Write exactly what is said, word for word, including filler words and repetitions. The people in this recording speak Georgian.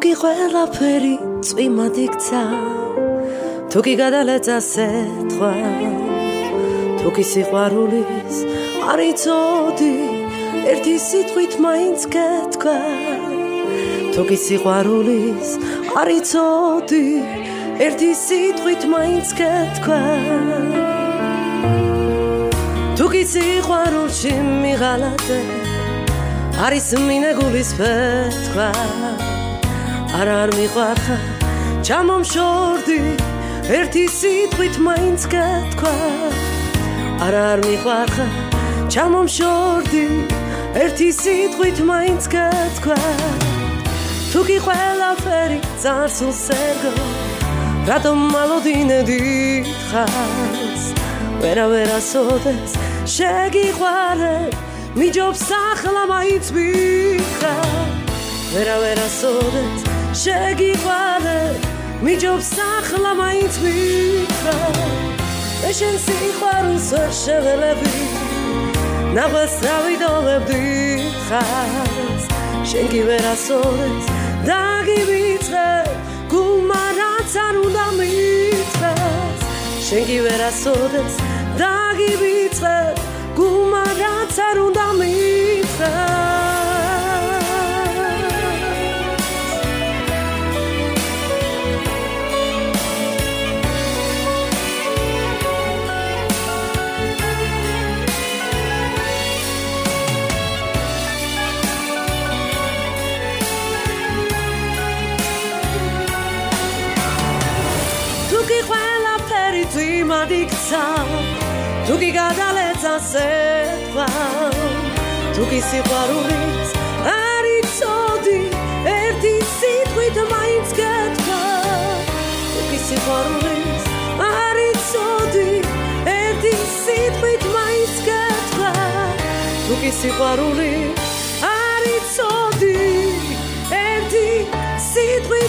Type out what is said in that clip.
Tuki ყველაფერი წვიმად იქცა Tuki გადალეცა სეთქვა Tuki სიყვარულის არ იცოდი ერთი სიტყვით მაინც გეთქვა Tuki სიყვარულის არ იცოდი ერთი სიტყვით მაინც გეთქვა Tuki სიყვარულში მიღალატე არის მინეგულის ფეთქვა არ არ მიყვარხა ჩამომშორდი ერთი სიტყვით მაინც გეთქვა არ არ მიყვარხა ჩამომშორდი ერთი სიტყვით მაინც გეთქვა Tuki ყველაფერი წარსულს ერგო რატომ მალოდინე დიდხანს ვერა ვერასოდეს შეგიყვარე მიჯობს ახლა მაინც მითხრა ვერა ვერასოდეს შეგიყვარე მიჯობს ახლა მაინც მითხრა მე შენ სიყვარულს ვერ შეველები ნაღვას დავიდოვებდი ხარს შენ კი ვერასოდეს დაგივიწყე გულმა რაც არ უნდა მითხრას შენ კი ვერასოდეს დაგივიწყე გულმა რაც არ უნდა მითხრას Tuki ყველაფერი წვიმად იქცა Tuki გადალეცა სეთქვა Tuki სიყვარულის არ იცოდი ერთი სიტყვით მაინც გეთქვა Tuki სიყვარულის არ იცოდი ერთი სიტყვით მაინც გეთქვა Tuki სიყვარულის არ იცოდი ერთი სიტყვით